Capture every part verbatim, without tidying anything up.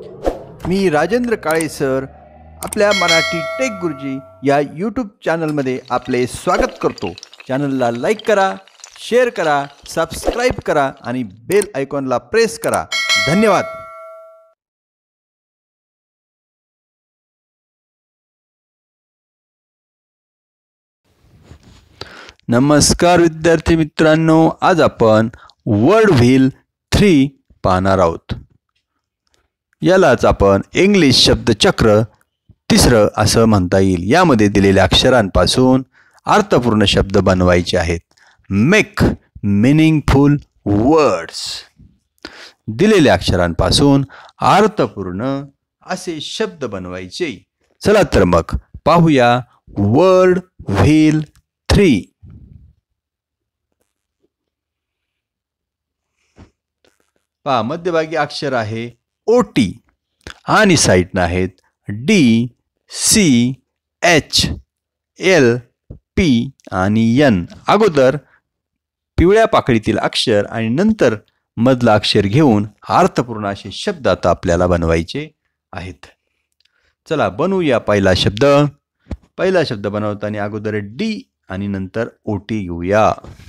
मी Rajendra Kale sir आपल्या Marathi take गुरुजी या यूट्यूब चॅनलमध्ये आपले स्वागत करतो। चॅनलला लाईक करा, शेअर करा, सबस्क्राईब करा आणि बेल आयकॉनला प्रेस करा। धन्यवाद। नमस्कार विद्यार्थी मित्रांनो, आज आपण वर्ड व्हील थ्री पाहणार आहोत। यालाच आपण इंग्लिश शब्दचक्र तिसरं असं म्हणता येईल। यामध्ये दिलेल्या अक्षरांपासून अर्थपूर्ण शब्द बनवायचे आहेत। Make meaningful words. दिलेल्या अक्षरांपासून अर्थपूर्ण असे शब्द बनवायचे। चला तर मग पाहूया वर्ड व्हील थ्री। पहा, मध्यभागी अक्षर आहे ओटी आणि साईडनं आहेत D, C, H, L, P आणि एन। अगोदर पिवळ्या पाकळीतील अक्षर आणि नंतर मधला अक्षर घेऊन अर्थपूर्ण असे शब्द आता आपल्याला बनवायचे आहेत। चला बनवूया पहिला शब्द। पहिला शब्द बनवताना अगोदर डी आणि नंतर ओटी घेऊया।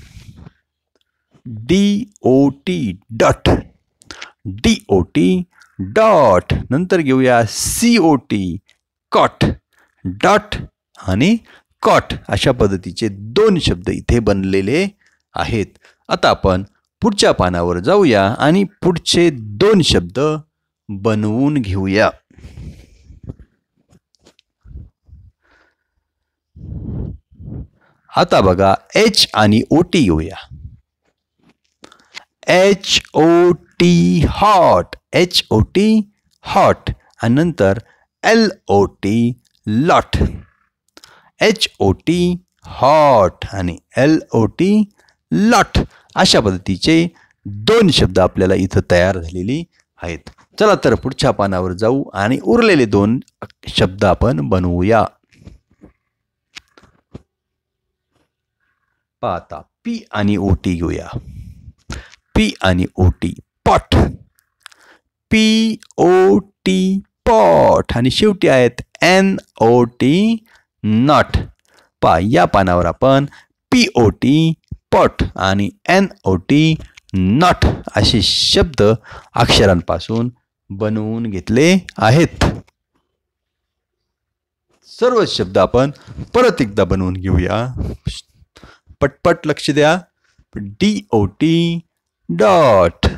D O T dot, D O T dot. नंतर घेऊया C O T cot, dot आणि कॉट। अशा पद्धतीचे दोन शब्द इथे बनलेले आहेत। आता आपण पुढच्या पानावर जाऊया आणि पुढचे दोन शब्द बनवून घेऊया। आता बघा एच आणि ओ टी घेऊया। H O T hot, H O T hot आणि नंतर L O T lot, H O T hot आणि एल ओ टी लॉट। अशा पद्धतीचे दोन शब्द आपल्याला इथं तयार झालेली आहेत। चला तर पुढच्या पानावर जाऊ आणि उरलेले दोन शब्द आपण बनवूया। पाहता पी आणि ओ टी घेऊया। पी आणि O T pot, P O T pot आणि शेवटी आहेत एन ओ टी नॉट। पा या पानावर आपण पी ओ टी पॉट आणि एन ओ टी नॉट असे शब्द अक्षरांपासून बनवून घेतले आहेत। सर्व शब्द आपण परत एकदा बनवून घेऊया। पटपट लक्ष द्या। D O T dot,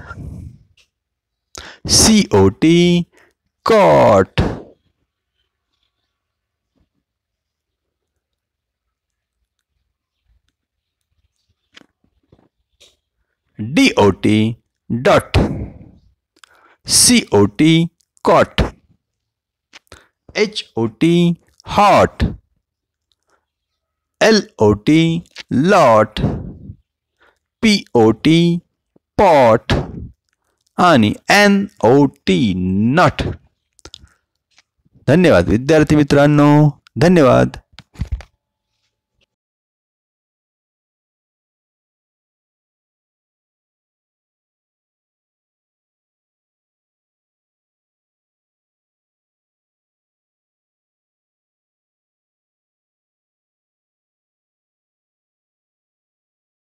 C O T cot, D O T dot, C O T cot, H O T hot, L O T lot, P O T pot आणि एन ओ टी नॉट। धन्यवाद विद्यार्थी मित्रांनो, धन्यवाद।